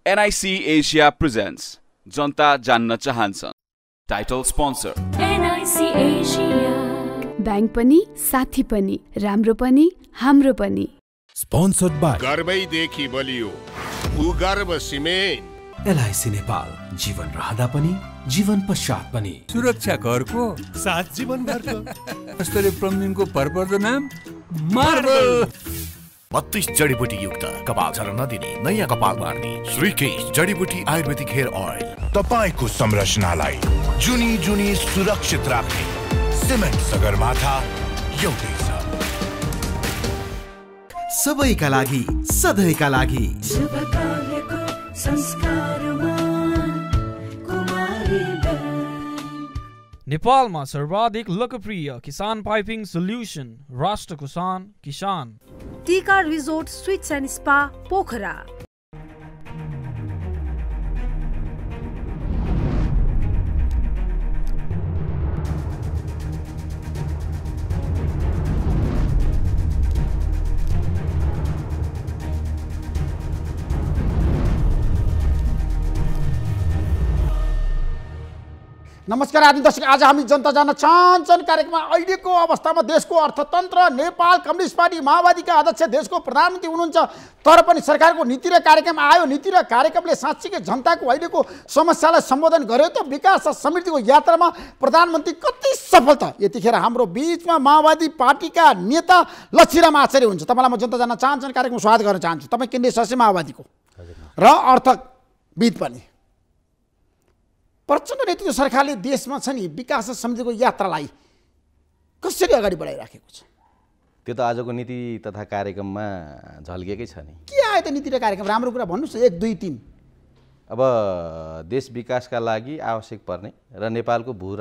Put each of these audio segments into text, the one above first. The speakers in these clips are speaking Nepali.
NIC Asia presents जनता जान्न चाहन्छन् title sponsor NIC Asia bank पनि साथी पनि राम्रो पनि हाम्रो पनि स्पोन्सर्ड बाइ गर्वैदेखि बलियो भूगर्भ सिमेन्ट LIC नेपाल जीवन रहँदा पनि जीवन पश्चात पनि सुरक्षा करको साथ जीवन भरको स्तरीय प्लम्बिङको भरपर्दो नाम मार्बल 32 जडीबुटी युक्त कपाल झर्न नदिने नयाँ कपाल मार्ने श्रीकेश जडीबुटी आयुर्वेदिक हेयर ऑयल तपाईको संरचनालाई जुनी जुनी सुरक्षित राख्ने सिमेन्ट सगरमाथा एउटै छ सबैका लागि सधैँका लागि शुभ कार्यको संस्कारमा कुमारी नेपालमा सर्वाधिक लोकप्रिय किसान पाइपिङ सोल्युसन राष्ट्र किसान Tika resort suites and spa Pokhara. नमस्कार आदि दर्शक, आज हामी जनता जान्न चाहन्छन् कार्यक्रममा अहिलेको अवस्थामा देशको अर्थतन्त्र, नेपाल कम्युनिस्ट पार्टी माओवादीका अध्यक्ष देशको प्रधानमन्त्री हुनुहुन्छ, तर पनि सरकारको नीति र कार्यक्रम आयो। नीति र कार्यक्रमले साँच्चीकै जनताको अहिलेको समस्यालाई सम्बोधन गर्यो त विकास र समृद्धिको यात्रामा प्रधानमन्त्री कति सफल त। यतिखेर हाम्रो बीचमा माओवादी पार्टीका नेता लक्ष्मीराम आचार्य हुन्छ। तपाईँलाई म जनता जान्न चाहन्छन् कार्यक्रममा स्वागत गर्न चाहन्छु। तपाईँ केन्द्रीय सदस्य माओवादीको र अर्थविद पनि। प्रचण्ड नेतृत्व सरकारले देशमा छ नि विकास र समृद्धिको यात्रालाई कसरी अगाडि बढाइराखेको छ? त्यो त आजको नीति तथा कार्यक्रममा झल्केकै छ नि। के आयो त नीति र कार्यक्रम? राम्रो कुरा भन्नुहोस् न, 1 2 3। अब देश विकासका लागि आवश्यक पर्ने र नेपालको भू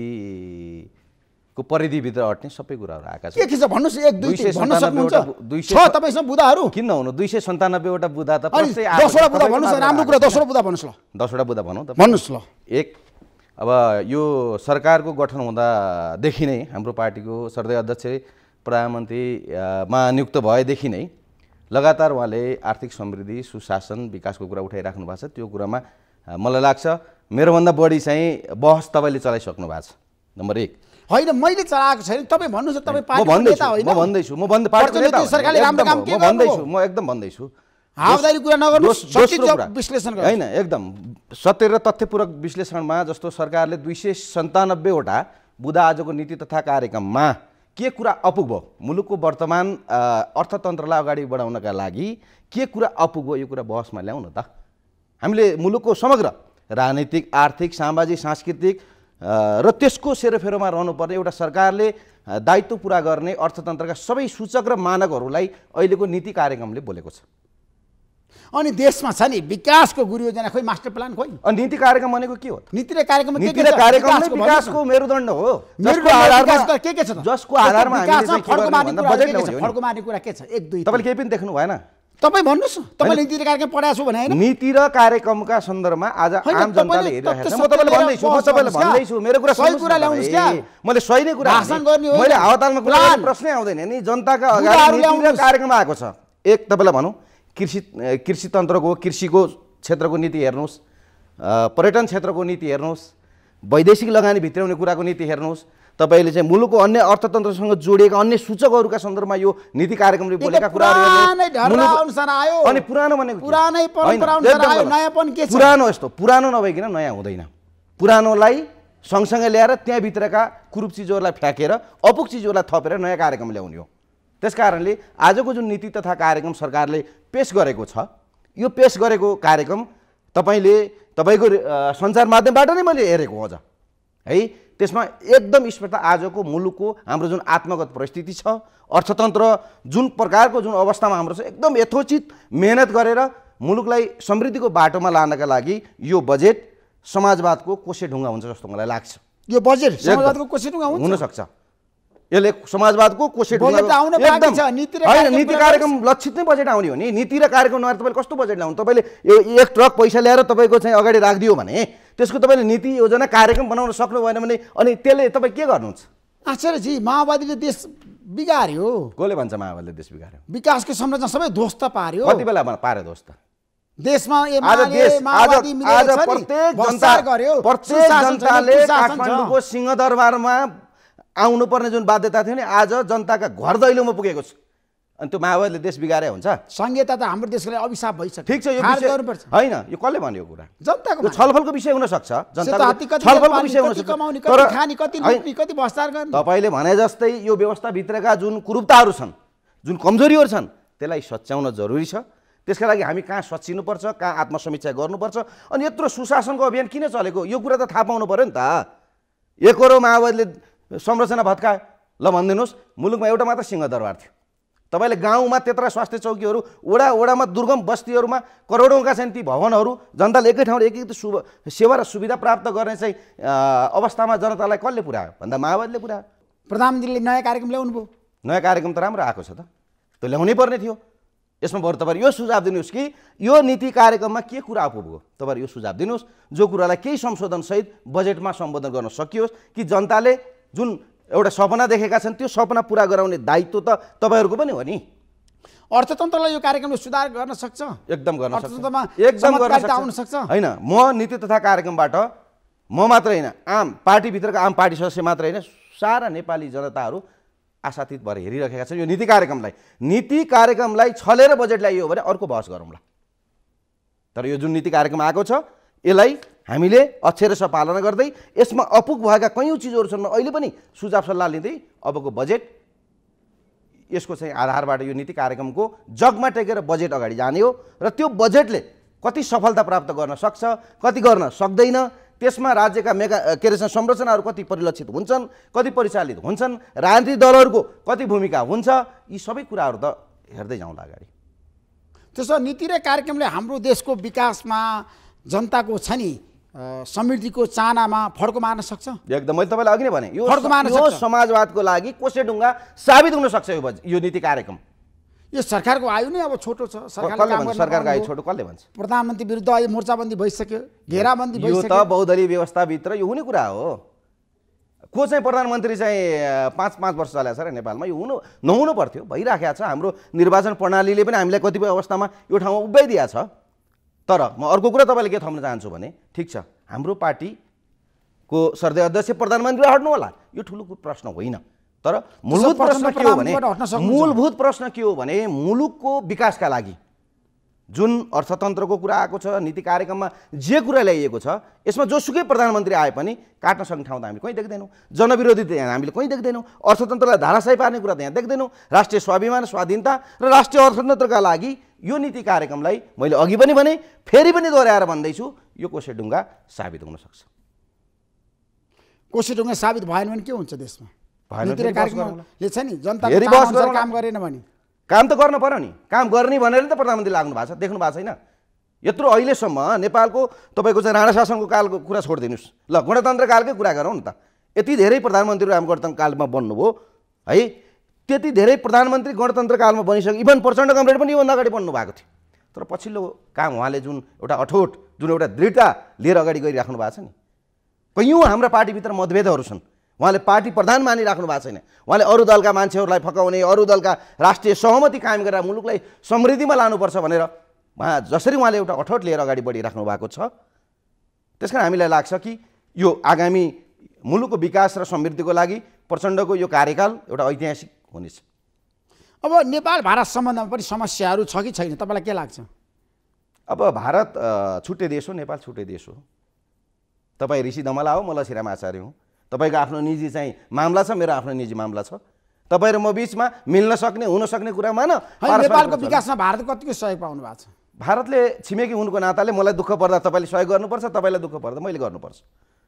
राजनीतिको परिधिभित्र अट्ने सबै कुराहरू आएका छन्। के छ भन्नुहोस्? 1 2 3 भन्न सक्नुहुन्छ? छ तपाईँसँग बुदाहरू? किन नहुनु? 297 वटा बुदा त 10वटा बुदा भन्नुहोस् न। राम्रो कुरा 10वटा बुदा भन्नुहोस् ल। 10वटा बुदा भनौँ त। भन्नुहोस् ल। 1, अब यो सरकारको गठन हुँदादेखि नै हाम्रो पार्टीको सर्दै अध्यक्ष प्रधानमन्त्रीमा नियुक्त भएदेखि नै लगातार उहाँले आर्थिक समृद्धि, सुशासन, विकासको कुरा उठाइराख्नु भएको छ। त्यो कुरामा मलाई लाग्छ मेरोभन्दा बढी चाहिँ बहस तपाईँले चलाइसक्नु भएको छ। नम्बर 1 होइन, मैले चलाएको छैन। तपाईँ भन्नुहोस्, तपाईँ पार्टीको नेता होइन? म भन्दैछु, पार्टीको नेता सरकारले राम्रो काम के भन्दैछु, म एकदम भन्दैछु। हावादारी कुरा नगर्नुहोस्, सठिक विश्लेषण गर्नुहोस्। हैन, एकदम सत्य र तथ्यपूर्वक विश्लेषणमा जस्तो सरकारले 297 वटा बुदा आजको नीति तथा कार्यक्रममा के कुरा अपुग भयो, मुलुकको वर्तमान अर्थतन्त्रलाई अगाडि बढाउनका लागि के कुरा अपुग भयो, यो कुरा बहसमा ल्याउन त। हामीले मुलुकको समग्र राजनीतिक, आर्थिक, सामाजिक, सांस्कृतिक र त्यसको सेरोफेरोमा रहनुपर्ने एउटा सरकारले दायित्व पुरा गर्ने अर्थतन्त्रका सबै सूचक र मानकहरूलाई अहिलेको नीति कार्यक्रमले बोलेको छ। अनि देशमा छ नि विकासको गुरु योजना, खोइ मास्टर प्लान, खोइ नीति कार्यक्रम भनेको के हो? नीति र कार्यक्रम विकासको मेरुदण्ड हो। के के छ? जसको आधारमा फड्को मार्ने कुरा के छ? 1 2 तपाईँले केही पनि देख्नु भएन? तपाईँ भन्नुहोस्, तपाईँले नीति र कार्यक्रम पढाएको छु भने होइन? नीति र कार्यक्रमका सन्दर्भमा आज आम जनताले हेरिरहेको छ। म तपाईँलाई भन्दैछु, मेरो कुरा सही कुरा ल्याउनुहोस् क्या। मैले सही नै कुरा भाषण गर्ने हो, मैले हावातालमा कुरा गर्ने प्रश्नै आउँदैन नि। जनताका अगाडि नीति र कार्यक्रम आएको छ। 1, तपाईँलाई भनौँ कृषि तन्त्रको, कृषिको क्षेत्रको नीति हेर्नुहोस्, पर्यटन क्षेत्रको नीति हेर्नुहोस्, वैदेशिक लगानी भित्राउने कुराको नीति हेर्नुहोस्। तपाईँले चाहिँ मुलुकको अन्य अर्थतन्त्रसँग जोडिएका अन्य सूचकहरूका सन्दर्भमा यो नीति कार्यक्रमले बोलेका कुराहरू अनि पुरानो भनेको पुरानो यस्तो पुरानो नभइकन नयाँ हुँदैन। पुरानोलाई सँगसँगै ल्याएर त्यहाँभित्रका कुरूप चिजहरूलाई फ्याँकेर अपुग चिजहरूलाई थपेर नयाँ कार्यक्रम ल्याउने हो। त्यसकारणले आजको जुन नीति तथा कार्यक्रम सरकारले पेश गरेको छ, यो पेश गरेको कार्यक्रम तपाईँको सञ्चार माध्यमबाट नै मैले हेरेको अझ है। त्यसमा एकदम स्पष्ट आजको मुलुकको हाम्रो जुन आत्मगत परिस्थिति छ, अर्थतन्त्र जुन प्रकारको जुन अवस्थामा हाम्रो छ, एकदम यथोचित मेहनत गरेर मुलुकलाई समृद्धिको बाटोमा लानका लागि यो बजेट समाजवादको कोसेढुङ्गा हुन्छ जस्तो मलाई लाग्छ। यो बजेट समाजवादको कोसेढुङ्गा हुन सक्छ। यसले समाजवादको कोसेढुङ्गा नीति कार्यक्रम लक्षित नै बजेट आउने हो नि। नीति र कार्यक्रम नआएर तपाईँले कस्तो बजेट ल्याउनु? तपाईँले एक ट्रक पैसा ल्याएर तपाईँको चाहिँ अगाडि राखिदियो भने त्यसको तपाईँले नीति योजना कार्यक्रम बनाउन सक्नु भएन भने अनि त्यसले तपाईँ के गर्नुहुन्छ? आचार्यजी, माओवादीले देश बिगार्यो। कसले भन्छ माओवादीले देश बिगार्यो? विकासको संरचना सबै ध्वस्त पार्यो। कति बेला पार्यो ध्वस्त? देशमा प्रत्येक जनताले काठमाडौँको सिंहदरबारमा आउनुपर्ने जुन बाध्यता थियो नि आज जनताका घर दैलोमा पुगेको छ। अनि त्यो माओवादीले देश बिगारे हुन्छ? संहिता त हाम्रो देशको लागि अभिशाप भइसक्यो। ठिक छ, यो विषय होइन, यो कसले भन्यो कुरा? जनताको छलफलको विषय हुन सक्छ, जनताको छलफलको विषय हुन सक्छ। तर खानी कति लुट्ने कति भ्रष्टाचार गर्ने तपाईले भने जस्तै यो व्यवस्थाभित्रका जुन कुरूपताहरू छन्, जुन कमजोरीहरू छन्, त्यसलाई सच्याउन जरुरी छ। त्यसका लागि हामी कहाँ सच्चिनुपर्छ, कहाँ आत्मसमीक्षा गर्नुपर्छ। अनि यत्रो सुशासनको अभियान किन चलेको यो कुरा त थाहा पाउनु पर्यो नि त। एकरो माओवादीले संरचना भत्कायो, ल भनिदिनुहोस्, मुलुकमा एउटा मात्र सिंहदरबार थियो। तपाईले गाउँमा त्यत्रा स्वास्थ्य चौकीहरू, वडामा दुर्गम बस्तीहरूमा करोडौँका छन् ती भवनहरू, जनताले एकै ठाउँमा एक सेवा र सुविधा प्राप्त गर्ने चाहिँ अवस्थामा जनतालाई कसले पुर्यायो भन्दा माओवादीले पुर्यायो। प्रधानमन्त्रीले नयाँ कार्यक्रम ल्याउनु भयो। नयाँ कार्यक्रम त राम्रो आएको छ त, त्यो ल्याउनै पर्ने थियो। यसमा बरु तपाईँ यो सुझाव दिनुहोस् कि यो नीति कार्यक्रममा के कुरा आपुग्यो, तपाईँ यो सुझाव दिनुहोस् जो कुरालाई केही संशोधनसहित बजेटमा सम्बोधन गर्न सकियोस् कि जनताले जुन एउटा सपना देखेका छन् त्यो सपना पुरा गराउने दायित्व त तपाईँहरूको पनि हो नि। अर्थतन्त्रलाई यो कार्यक्रमले सुधार गर्न सक्छ, एकदम गर्न सक्छ, अर्थतन्त्रमा एकदम गर्न आउन सक्छ। होइन, म नीति तथा कार्यक्रमबाट म मात्र होइन, आम पार्टीभित्रका आम पार्टी सदस्य मात्र होइन, सारा नेपाली जनताहरू आशातीत भएर हेरिरहेका छन् यो नीति कार्यक्रमलाई। नीति कार्यक्रमलाई छलेर बजेट ल्याइयो भने अर्को बहस गरौँला। तर यो जुन नीति कार्यक्रम आएको छ यसलाई हामीले अक्षरशः पालना गर्दै यसमा अपुग भएका कयौँ चिजहरू छन् अहिले पनि सुझाव सल्लाह लिँदै अबको बजेट यसको चाहिँ आधारबाट यो नीति कार्यक्रमको जगमा टेकेर बजेट अगाडि जाने हो र त्यो बजेटले कति सफलता प्राप्त गर्न सक्छ, कति गर्न सक्दैन, त्यसमा राज्यका संरचनाहरू कति परिलक्षित हुन्छन्, कति परिचालित हुन्छन्, राजनीतिक दलहरूको कति भूमिका हुन्छ, यी सबै कुराहरू त हेर्दै जाउँला अगाडि। त्यसो नीति र कार्यक्रमले हाम्रो देशको विकासमा जनताको छ नि समृद्धिको चाहनामा फड्को मार्न सक्छ। एकदम, मैले तपाईँलाई अघि नै भने यो समाजवादको लागि कोसेढुङ्गा साबित हुन सक्छ यो नीति कार्यक्रम। यो सरकारको आयु नै अब छोटो छ। सरकारको आयु छोटो कसले भन्छ? प्रधानमन्त्री विरुद्ध अहिले मोर्चाबन्दी भइसक्यो, घेराबन्दी भइसक्यो। यो त बहुदलीय व्यवस्थाभित्र यो हुने कुरा हो। को चाहिँ प्रधानमन्त्री चाहिँ 5 वर्ष चलेको छ र नेपालमा, यो नहुनु पर्थ्यो, भइराखेको छ। हाम्रो निर्वाचन प्रणालीले पनि हामीलाई कतिपय अवस्थामा यो ठाउँमा उभ्याइदिएको छ। तर म अर्को कुरा तपाईँले के थप्न चाहन्छु भने, ठिक छ हाम्रो पार्टीको सर्दै अध्यक्ष प्रधानमन्त्री हट्नु होला, यो ठुलो प्रश्न होइन। तर मूलभूत प्रश्न के हो भने मुलुकको विकासका लागि जुन अर्थतन्त्रको कुरा आएको छ, नीति कार्यक्रममा जे कुरा ल्याइएको छ, यसमा जोसुकै प्रधानमन्त्री आए पनि काट्न सक्ने ठाउँ त हामीले कहीँ देख्दैनौँ, जनविरोधी त यहाँ हामीले कहीँ देख्दैनौँ, अर्थतन्त्रलाई धाराशायी पार्ने कुरा त यहाँ देख्दैनौँ। राष्ट्रिय स्वाभिमान, स्वाधीनता र राष्ट्रिय अर्थतन्त्रका लागि यो नीति कार्यक्रमलाई मैले अघि पनि भने, फेरि पनि दोहोऱ्याएर भन्दैछु, यो कोसेढुङ्गा साबित हुन सक्छ। कोसेढुङ्गा साबित भएन भने के हुन्छ देशमा? नीति र कार्यक्रमले छ नि जनताको काम गरेन भने काम त गर्न पर्यो नि। काम गर्ने भनेर त प्रधानमन्त्री लाग्नु भएको छ, देख्नु भएको छैन? यत्रो अहिलेसम्म नेपालको तपाईँको चाहिँ राणा शासनको कालको कुरा छोडिदिनुहोस्, ल गणतन्त्र कालकै कुरा गरौँ न त। यति धेरै प्रधानमन्त्रीहरू हाम्रो गणतन्त्र कालमा बन्नुभयो है, त्यति धेरै प्रधानमन्त्री गणतन्त्र कालमा बनिसक्यो। इभन प्रचण्ड कमरेड पनि योभन्दा अगाडि बन्नु भएको थियो। तर पछिल्लो काम उहाँले जुन एउटा अठोट, जुन एउटा दृढता लिएर अगाडि गइराख्नु भएको छ नि, कयौँ हाम्रा पार्टीभित्र मतभेदहरू छन्, उहाँले पार्टी प्रधान मानिराख्नु भएको छैन। उहाँले अरू दलका मान्छेहरूलाई फकाउने, अरू दलका राष्ट्रिय सहमति कायम गरेर मुलुकलाई समृद्धिमा लानुपर्छ भनेर जसरी उहाँले एउटा अठोट लिएर अगाडि बढिराख्नु भएको छ, त्यसकारण हामीलाई लाग्छ कि यो आगामी मुलुकको विकास र समृद्धिको लागि प्रचण्डको यो कार्यकाल एउटा ऐतिहासिक हुनेछ। अब नेपाल भारत सम्बन्धमा पनि समस्याहरू छ कि छैन, तपाईँलाई के लाग्छ? अब भारत छुट्टै देश हो, नेपाल छुट्टै देश हो। तपाईँ ऋषि धमला हो, म लछिराम आचार्य हुँ। तपाईँको आफ्नो निजी चाहिँ मामला छ, मेरो आफ्नो निजी मामला छ। तपाईँ र म बिचमा मिल्न सक्ने, हुन सक्ने कुरामा न नेपालको विकासमा भारत कतिको सहयोग पाउनु भएको छ? भारतले छिमेकी हुनुको नाताले मलाई दुःख पर्दा तपाईँले सहयोग गर्नुपर्छ, तपाईँलाई दुःख पर्दा मैले गर्नुपर्छ।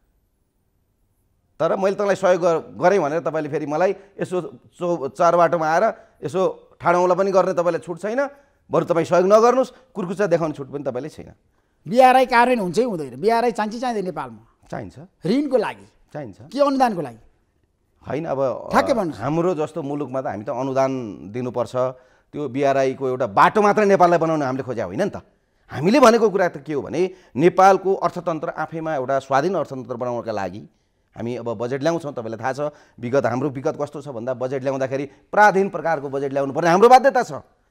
तर मैले तपाईँलाई सहयोग गरेँ भनेर तपाईँले फेरि मलाई यसो चार बाटोमा आएर यसो ठाडौँला पनि गर्ने तपाईँलाई छुट छैन। बरु तपाईँ सहयोग नगर्नुहोस्, कुर्कुचा देखाउने छुट पनि तपाईँले छैन। बिआरआई कार्यान्वयन हुन्छै हुँदैन? बिआरआई चाहिँदैन नेपालमा? चाहिन्छ। ऋणको लागि चाहिन्छ कि अनुदानको लागि? होइन, अब हाम्रो जस्तो मुलुकमा त हामी त अनुदान दिनुपर्छ। त्यो बिआरआईको एउटा बाटो मात्र नेपाललाई बनाउन हामीले खोज्या होइन नि त। हामीले भनेको कुरा त के हो भने नेपालको अर्थतन्त्र आफैमा एउटा स्वाधीन अर्थतन्त्र बनाउनका लागि हामी अब बजेट ल्याउँछौँ। तपाईँलाई थाहा छ हाम्रो विगत कस्तो छ भन्दा बजेट ल्याउँदाखेरि पराधीन प्रकारको बजेट ल्याउनु पर्ने हाम्रो बाध्यता छ।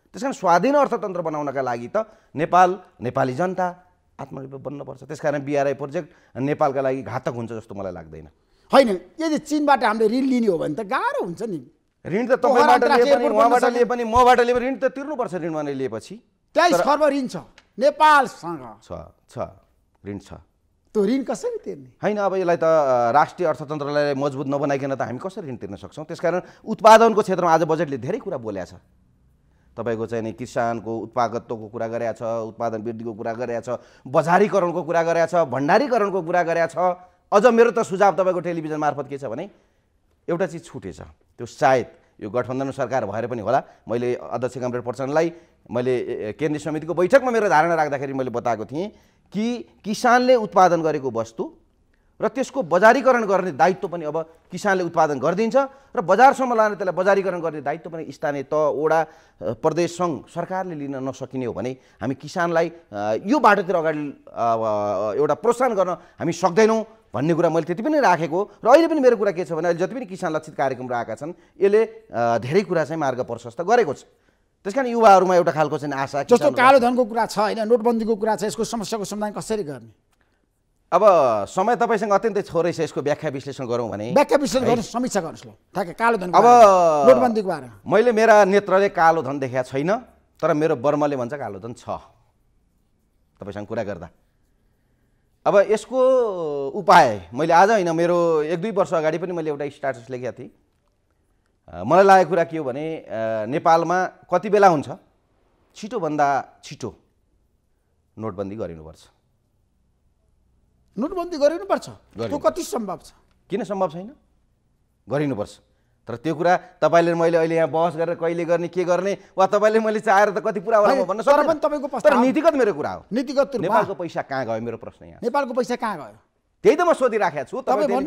त्यस कारण स्वाधीन अर्थतन्त्र बनाउनका लागि त नेपाली जनता आत्मनिर्भर बन्नुपर्छ। त्यसकारण BRI प्रोजेक्ट नेपालका लागि घातक हुन्छ जस्तो मलाई लाग्दैन। होइन, यदि चीनबाट हामीले ऋण लिने हो भने त गाह्रो हुन्छ नि। ऋण त तपाईँबाट लिए पनि उहाँबाट लिए पनि मबाट लिए पनि ऋण त तिर्नुपर्छ। ऋण भने लिएपछि 23 खर्ब ऋण छ नेपालसँग। छ ऋण छ। त्यो ऋण कसरी तिर्ने? होइन, अब यसलाई त राष्ट्रिय अर्थतन्त्रलाई मजबुत नबनाइकन त हामी कसरी ऋण तिर्न सक्छौँ? त्यसकारण उत्पादनको क्षेत्रमा आज बजेटले धेरै कुरा बोलेको छ। तपाईँको चाहिँ नि किसानको उत्पादकत्वको कुरा गरेको छ, उत्पादन वृद्धिको कुरा गरेको छ, बजारीकरणको कुरा गरेको छ, भण्डारीकरणको कुरा गरेको छ। अझ मेरो त सुझाव तपाईँको टेलिभिजन मार्फत के छ भने एउटा चिज छुटेछ, त्यो सायद यो गठबन्धन सरकार भएर पनि होला। मैले अध्यक्ष कमरेड प्रचण्डलाई मैले केन्द्रीय समितिको बैठकमा मेरो धारणा राख्दाखेरि मैले बताएको थिएँ कि किसानले उत्पादन गरेको वस्तु र त्यसको बजारीकरण गर्ने दायित्व पनि अब किसानले उत्पादन गरिदिन्छ र बजारसम्म लाने त्यसलाई बजारीकरण गर्ने दायित्व पनि स्थानीय तह, वडा, प्रदेश सङ्घ सरकारले लिन नसकिने हो भने हामी किसानलाई यो बाटोतिर अगाडि एउटा प्रोत्साहन गर्न हामी सक्दैनौँ भन्ने कुरा मैले त्यति पनि राखेको। र अहिले पनि मेरो कुरा के छ भने अहिले जति पनि किसान लक्षित कार्यक्रमहरू आएका छन् यसले धेरै कुरा चाहिँ मार्ग प्रशस्त गरेको छ। त्यस कारण युवाहरूमा एउटा खालको चाहिँ आशा, जस्तो कालो धनको कुरा छ होइन, नोटबन्दीको कुरा छ, यसको समस्याको समाधान कसरी गर्ने? अब समय तपाईँसँग अत्यन्तै थोरै छ, यसको व्याख्या विश्लेषण गरौँ भने व्याख्या विश्लेषण गर्नु, समीक्षा गर्नुहोस् ल। ठ्याक्कै कालो धन अब नोटबन्दीको बारेमा मैले मेरा नेत्रले कालो धन देखेको छैन, तर मेरो बर्मले भन्छ कालो धन छ तपाईँसँग कुरा गर्दा। अब यसको उपाय मैले आज होइन, मेरो 1-2 वर्ष अगाडि पनि मैले एउटा स्ट्याटस लेखेको थिएँ। मलाई लागेको कुरा के हो भने नेपालमा कति बेला हुन्छ छिटोभन्दा छिटो नोटबन्दी गरिनुपर्छ। नोटबन्दी गरिनुपर्छ, त्यो कति सम्भव छ? किन सम्भव छैन? गरिनुपर्छ। तर त्यो कुरा तपाईँले मैले अहिले यहाँ बहस गरेर कहिले गर्ने के गर्ने वा तपाईँले मैले चाहेर त कति पुरा होला भन्न सक्दैन। तर नीतिगत मेरो कुरा हो। नीतिगत नेपालको पैसा कहाँ गयो मेरो प्रश्न यहाँ। नेपालको पैसा कहाँ गयो त्यही त म सोधिराखेको छु।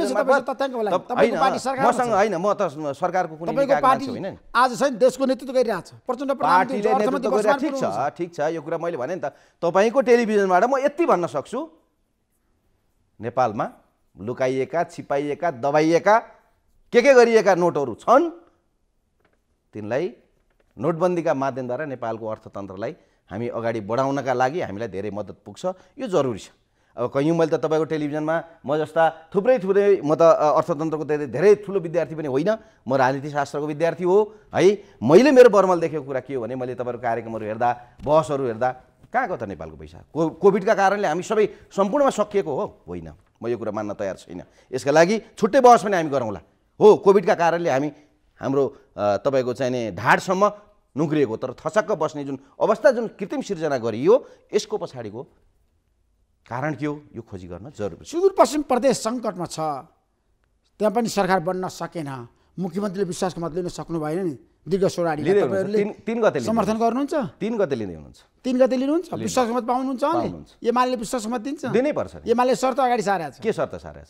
मसँग होइन, म त सरकारको कुनै मान्छे होइन। आज छैन देशको नेतृत्व गरिरहेछ प्रचण्ड पार्टीले नेतृत्व गरिरहेको। ठिक छ, यो कुरा मैले भने नि त तपाईँको टेलिभिजनबाट म यति भन्न सक्छु, नेपालमा लुकाइएका, छिपाइएका, दबाइएका के गरिएका नोटहरू छन्, तिनलाई नोटबन्दीका माध्यमद्वारा नेपालको अर्थतन्त्रलाई हामी अगाडि बढाउनका लागि हामीलाई धेरै मद्दत पुग्छ। यो जरुरी छ। अब कहीँ मैले त तपाईँको टेलिभिजनमा म जस्ता थुप्रै म त अर्थतन्त्रको धेरै ठुलो विद्यार्थी पनि होइन, म राजनीतिशास्त्रको विद्यार्थी हो है। मैले मेरो बर्मल देखेको कुरा के हो भने मैले तपाईँको कार्यक्रमहरू हेर्दा, बहसहरू हेर्दा कहाँ गयो त नेपालको पैसा? कोभिडका कारणले हामी सबै सम्पूर्णमा सकिएको हो? होइन, म यो कुरा मान्न तयार छैन। यसका लागि छुट्टै बहस पनि हामी गरौँला। हो, कोभिडका कारणले हाम्रो तपाईँको चाहिँ नि ढाडसम्म नुग्रिएको, तर थचक्क बस्ने जुन अवस्था, जुन कृत्रिम सिर्जना गरियो, यसको पछाडिको कारण के हो यो खोजी गर्न जरुरी छ। सुदूरपश्चिम प्रदेश सङ्कटमा छ, त्यहाँ पनि सरकार बन्न सकेन, मुख्यमन्त्रीले विश्वासको मत लिन सक्नु भएन नि। दीर्घ सोराडी 3 गते समर्थन गर्नुहुन्छ? 3 गते लिँदै हुनुहुन्छ। 3 गते लिनुहुन्छ? विश्वासको मत पाउनुहुन्छ? एमाले विश्वासको मत दिन्छ? दिनै पर्छ। एमाले शर्त अगाडि सारेछ। के शर्त सारेछ?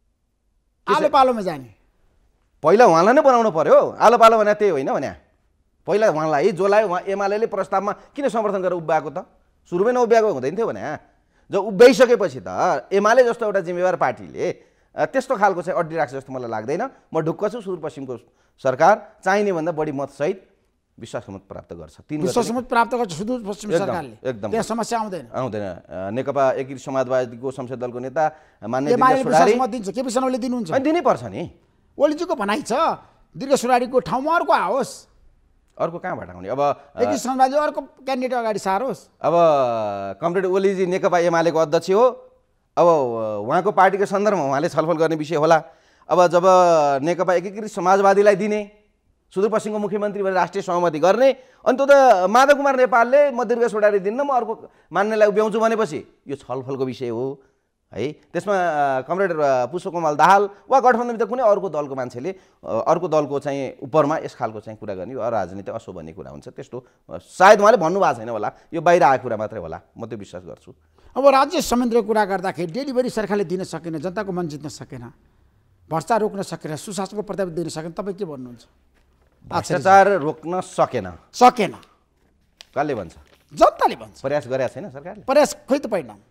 आलो पालोमा जाने। पहिला उहाँलाई नै बनाउनु पर्यो। आलो पालो भने त्यही होइन भने पहिला उहाँलाई जसलाई एमाले प्रस्तावमा किन समर्थन गरेर उभ्याएको त? सुरुमै नउभ्याएको हुँदैन थियो भने जब उभ्याइसकेपछि त एमाले जस्तो एउटा जिम्मेवार पार्टीले त्यस्तो खालको चाहिँ अड्डी राख्छ जस्तो मलाई लाग्दैन। म ढुक्क छु सुदूरपश्चिमको सरकार चाहिने भन्दा बढी मतसहित विश्वासको मत प्राप्त गर्छ। 3 विश्वासको मत प्राप्त गर्छ सुदूरपश्चिम सरकारले। एकदम त्यहाँ समस्या आउँदैन। नेकपा एकीकृत समाजवादीको संसद दलको नेता मान्य एमाले विश्वासको मत दिन्छ, के विषयले दिनुहुन्छ? दिनै पर्छ नि। ओलीजीको भनाइ छ दीर्घ सुराडीको ठाउँमा अर्को आओस्। अर्को कहाँबाट आउने? अब एकीकृत समाजवादी अर्को क्यान्डिडेट अगाडि सारोस्। अब कमरेड ओलीजी नेकपा एमालेको अध्यक्ष हो। अब उहाँको पार्टीको सन्दर्भमा उहाँले छलफल गर्ने विषय होला। अब जब नेकपा एकीकृत समाजवादीलाई दिने, सुदूरपश्चिमको मुख्यमन्त्री भनेर राष्ट्रिय सहमति गर्ने, अनि त्यो त माधव कुमार नेपालले म दीर्घ सुराडी दिन्न, म अर्को मान्नेलाई उभ्याउँछु भनेपछि यो छलफलको विषय हो है। त्यसमा कमरेड पुष्पकमल दाहाल वा गठबन्धनभित्र कुनै अर्को दलको मान्छेले अर्को दलको चाहिँ उपरमा यस खालको चाहिँ कुरा गर्ने राजनीति अशोभनीय कुरा हुन्छ। त्यस्तो सायद उहाँले भन्नुभएको छैन होला, यो बाहिर आएको कुरा मात्रै होला, म त्यो विश्वास गर्छु। अब राज्य संयन्त्रको कुरा गर्दाखेरि डेलिभरी सरकारले दिन सकेन, जनताको मन जित्न सकेन, भ्रष्टाचार रोक्न सकेन, सुशासनको प्रत्याभूति दिन सकेन, तपाईँ के भन्नुहुन्छ? भ्रष्टाचार रोक्न सकेन कसले भन्छ? जनताले भन्छ। प्रयास गरेका छैन सरकारले? प्रयास खोइ त पहिला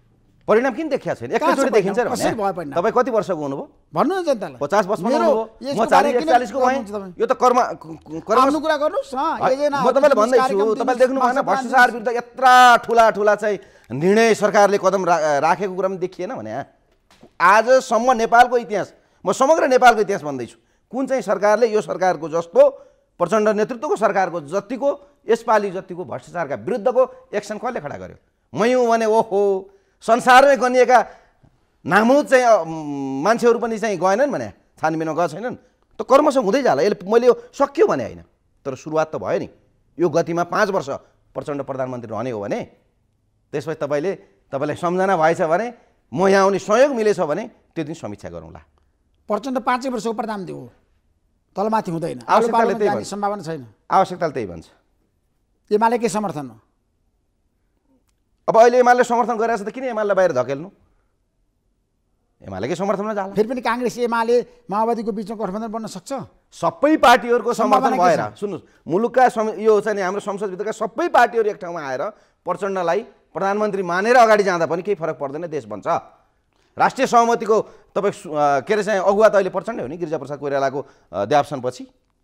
परिणाम किन देखिया छैन? एकैचोटि देखिन्छ र भने तपाईँ कति वर्षको हुनुभयो भन्नु न जनतालाई? 50 वर्षमा हुनुभयो, म 40-41 को भएँ। यो त कर्म कुरा गर्नुस् न। म तपाईँलाई भन्दैछु, तपाईँले देख्नु भएन भ्रष्टाचार विरुद्ध यत्रा ठुला चाहिँ निर्णय सरकारले कदम राखेको कुरा पनि देखिएन भने? आजसम्म नेपालको इतिहास, म समग्र नेपालको इतिहास भन्दैछु, कुन चाहिँ सरकारले यो सरकारको जस्तो प्रचण्ड नेतृत्वको सरकारको जतिको यसपालि जतिको भ्रष्टाचारका विरुद्धको एक्सन कसले खडा गर्यो? मै हुँ भने ओहो संसारमै गनिएका नामुद चाहिँ मान्छेहरू पनि चाहिँ गएनन् भने, छानबिनमा गएको छैनन् त कर्मसँग हुँदै जाला। यसले मैले यो सकियो भने होइन, तर सुरुवात त भयो नि। यो गतिमा 5 वर्ष प्रचण्ड प्रधानमन्त्री रहने हो भने त्यसपछि तपाईँलाई सम्झना भएछ भने, म यहाँ आउने सहयोग मिलेछ भने त्यो दिन समीक्षा गरौँला। प्रचण्ड 5 वर्षको प्रधानमन्त्री हो, तलमाथि हुँदैन, आवश्यकताले त्यही भन्छ, सम्भावना छैन। आवश्यकताले त्यही भन्छ। एमाले के समर्थन हो? अब अहिले एमाले समर्थन गरिरहेछ त किन एमालेलाई बाहिर धकेल्नु? एमालेकै समर्थनमा जाला। फेरि पनि काङ्ग्रेस एमाले माओवादीको बिचमा गठबन्धन बन्न सक्छ? सबै पार्टीहरूको समर्थन भएर सुन्नुहोस्, मुलुकका यो चाहिँ हाम्रो संसदभित्रका सबै पार्टीहरू एक ठाउँमा आएर प्रचण्डलाई प्रधानमन्त्री मानेर अगाडि जाँदा पनि केही फरक पर्दैन, देश बन्छ। राष्ट्रिय सहमतिको तपाईँ के अरे चाहिँ अगुवा त अहिले प्रचण्डै हो नि, गिरिजाप्रसाद कोइरालाको देहावसानपछि।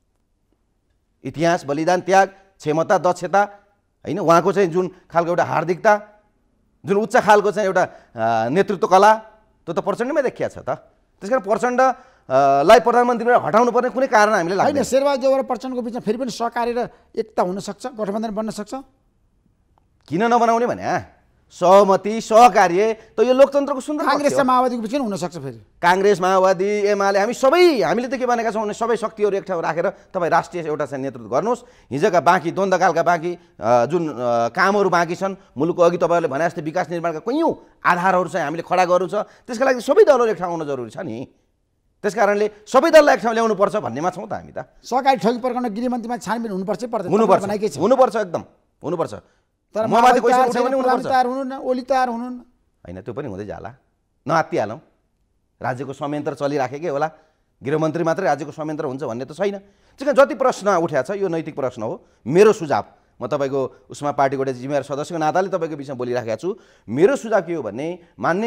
इतिहास, बलिदान, त्याग, क्षमता, दक्षता होइन, उहाँको चाहिँ जुन खालको एउटा हार्दिकता, जुन उच्च खालको चाहिँ एउटा नेतृत्व कला, त्यो त प्रचण्डमै देखिया छ त। त्यसकारण प्रचण्डलाई प्रधानमन्त्रीबाट हटाउनु पर्ने कुनै कारण हामीले लाग्दैन। होइन, शेरबहादुर देउवा र प्रचण्डको बिचमा फेरि पनि सहकारी र एकता हुन सक्छ, गठबन्धन बन्न सक्छ? किन नबनाउने भने सहमति सहकार्य त यो लोकतन्त्रको सुन्दर काङ्ग्रेस र माओवादीको बिचमा हुन सक्छ। फेरि काङ्ग्रेस, माओवादी, एमाले हामीले त के भनेका छौँ भने सबै शक्तिहरू एक ठाउँ राखेर तपाईँ राष्ट्रिय एउटा चाहिँ नेतृत्व गर्नुहोस्। हिजोका बाँकी द्वन्द्वकालका बाँकी जुन कामहरू बाँकी छन् मुलुकको, अघि तपाईँहरूले भने जस्तै विकास निर्माणका कैयौँ आधारहरू चाहिँ हामीले खडा गर्नु छ। त्यसका लागि सबै दलहरू एक ठाउँ आउन जरुरी छ नि। त्यसकारणले सबै दललाई एक ठाउँ ल्याउनुपर्छ भन्नेमा छौँ त हामी त। सहकारी ठगी प्रकरण गृहमन्त्रीमा छानबिन हुनुपर्छ, हुनुपर्छ, एकदम हुनुपर्छ। तर ममाथि पैसा उठाउने हुनुपर्छ, तयार हुनु न, ओली तयार हुनु न। होइन, त्यो पनि हुँदै जाला, नआत्तिहालौँ। राज्यको संयन्त्र चलिराखेकै होला, गृहमन्त्री मात्रै राज्यको संयन्त्र हुन्छ भन्ने त छैन। त्यसकारण जति प्रश्न उठाएको छ यो नैतिक प्रश्न हो। मेरो सुझाव, म तपाईँको उसमा पार्टीको एउटा जिम्मेवार सदस्यको नाताले तपाईँको बिचमा बोलिराखेको छु। मेरो सुझाव के हो भने, माननीय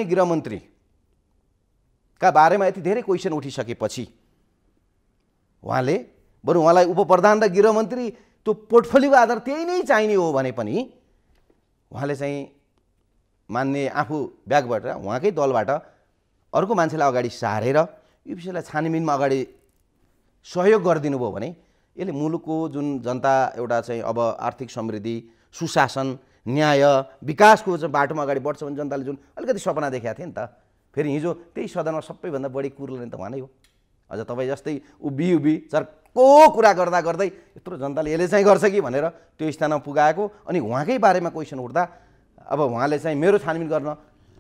गृहमन्त्रीका बारेमा यति धेरै क्वेसन उठिसकेपछि उहाँले बरु उहाँलाई उपप्रधान र गृहमन्त्री त्यो पोर्टफोलियोको आधार त्यही नै चाहिने हो भने पनि उहाँले चाहिँ मान्ने आफू ब्यागबाट उहाँकै दलबाट अर्को मान्छेलाई अगाडि सारेर यो विषयलाई छानबिनमा अगाडि सहयोग गरिदिनु भयो भने यसले मुलुकको जुन जनता एउटा चाहिँ अब आर्थिक समृद्धि, सुशासन, न्याय, विकासको चाहिँ बाटोमा अगाडि बढ्छ भने जनताले जुन अलिकति सपना देखेका थिए नि त। फेरि हिजो त्यही सदनमा सबैभन्दा बढी कुर्ने त उहाँ नै हो। अझ तपाईँ जस्तै उभि चर्को कुरा गर्दा गर्दै यत्रो जनताले यसले चाहिँ गर्छ कि भनेर त्यो स्थानमा पुगाएको, अनि उहाँकै बारेमा क्वेसन उठ्दा अब उहाँले चाहिँ मेरो छानबिन गर्न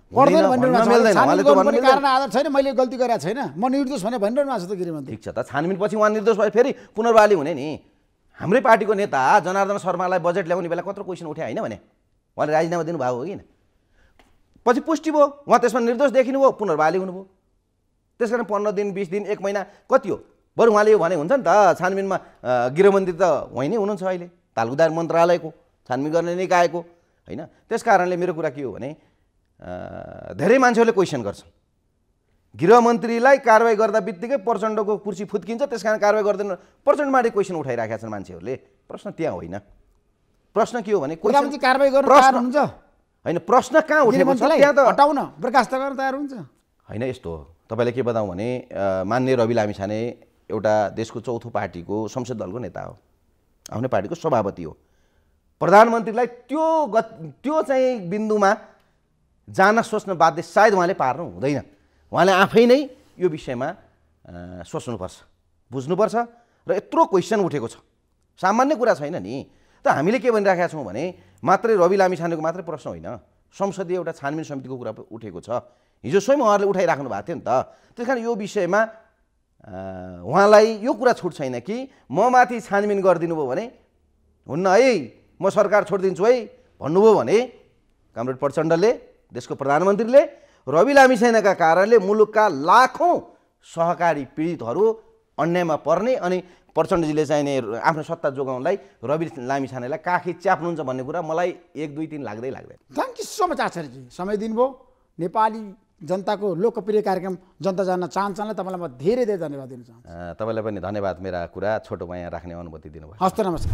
कारण आधार छैन, मैले गल्ती गरेको छैन, म निर्दोष भने भनिरहनु भएको छ त गृहमन्त्री। ठिक छ त, छानबिन पछि उहाँ निर्दोष भए फेरि पुनर्बहाली हुने नि। हाम्रै पार्टीको नेता जनार्दन शर्मालाई बजेट ल्याउने बेला कत्रो क्वेसन उठ्यो होइन भने, उहाँले राजीनामा दिनुभएको हो किन? पछि पुष्टि भयो, उहाँ त्यसमा निर्दोष देखिनु भयो, पुनर्बहाली हुनुभयो। त्यस कारण 15 दिन 20 दिन 1 महिना कति हो? बरु उहाँले यो भने हुन्छ नि त, छानबिनमा गृहमन्त्री त उहाँ नै हुनुहुन्छ अहिले, तालुकदार मन्त्रालयको छानबिन गर्ने निकायको होइन। त्यस कारणले मेरो कुरा के हो भने, धेरै मान्छेहरूले क्वेसन गर्छन् गृहमन्त्रीलाई कारवाही गर्दा बित्तिकै प्रचण्डको कुर्सी फुत्किन्छ, त्यस कारण कारवाही गर्दैन। प्रचण्डमाथि क्वेसन उठाइराखेका छन् मान्छेहरूले। प्रश्न त्यहाँ होइन, प्रश्न के हो भने प्रधानमन्त्री कारवाही गर्न तयार हुन्छ होइन, प्रश्न कहाँ उठेको छ त्यहाँ त हटाउन बर्खास्त गर्न तयार हुन्छ होइन। यस्तो हो, तपाईँलाई के बताउँ भने मान्य रवि लामिछाने एउटा देशको चौथो पार्टीको संसद दलको नेता हो, आफ्नै पार्टीको सभापति हो। प्रधानमन्त्रीलाई त्यो चाहिँ बिन्दुमा जान सोच्न बाध्य सायद उहाँले पार्नु हुँदैन। उहाँले आफै नै यो विषयमा सोच्नुपर्छ, बुझ्नुपर्छ र यत्रो क्वेसन उठेको छ, सामान्य कुरा छैन नि त। हामीले के भनिराखेका छौँ भने मात्रै रवि लामिछानेको मात्रै प्रश्न होइन, संसदीय एउटा छानबिन समितिको कुरा उठेको छ। हिजो स्वयं उहाँहरूले उठाइराख्नु भएको थियो नि त। त्यस कारण यो विषयमा उहाँलाई यो कुरा छुट छैन कि म माथि छानबिन गरिदिनु भयो भने हुन्न है, म सरकार छोडिदिन्छु है भन्नुभयो भने कमरेड प्रचण्डले, देशको प्रधानमन्त्रीले रवि लामिछानेका कारणले मुलुकका लाखौँ सहकारी पीडितहरू अन्यायमा पर्ने, अनि प्रचण्डजीले चाहिने आफ्नो सत्ता जोगाउनलाई रवि लामिछानेलाई काखी च्याप्नुहुन्छ भन्ने कुरा मलाई 1 2 3 लाग्दैन। थ्याङ्क यू सो मच आचार्यजी, समय दिनुभयो। नेपाली जनताको लोकप्रिय कार्यक्रम जनता जान्न चाहन्छन्। तपाईँलाई म धेरै धेरै धन्यवाद दिन चाहन्छु। तपाईँलाई पनि धन्यवाद मेरा कुरा छोटोमा यहाँ राख्ने अनुमति दिनुभयो। हस्त नमस्कार।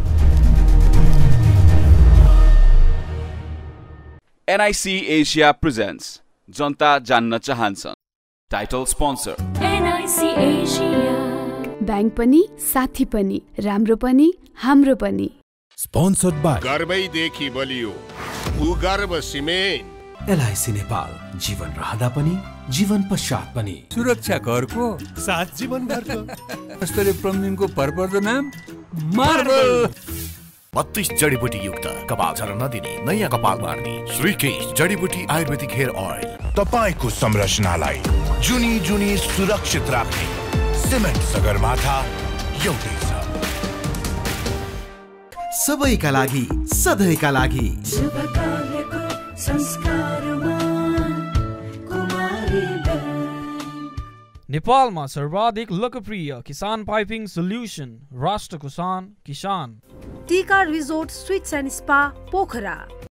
NIC Asia presents जनता जान्न चाहन्छन् title sponsor NIC Asia bank पनि साथी पनि राम्रो पनि हाम्रो पनि स्पोन्सर्ड बाई गर्वैदेखि बलियो भूगर्भ सिमेन्ट LIC नेपाल जीवन रहँदा पनि जीवन पश्चात पनि सुरक्षा करको साथ जीवनभरको स्तरीय प्लम्बिङको भरपर्दो नाम मार्बल। 32 जडीबुटी युक्त कपाल झर्न नदिने नयाँ कपाल बार्ने श्रीकेश जडीबुटी आयुर्वेदिक हेयर ऑयल। तपाईको संरचनालाई जुनी जुनी सुरक्षित राख्ने सिमेन्ट सगरमाथा एउटै छ। सबैका लागि सधैँका लागि शुभ कार्यको संस्कारमा कुमारी नेपालमा सर्वाधिक लोकप्रिय किसान पाइपिङ सोल्युसन राष्ट्र कुसान किसान। Tika resort suites and spa Pokhara.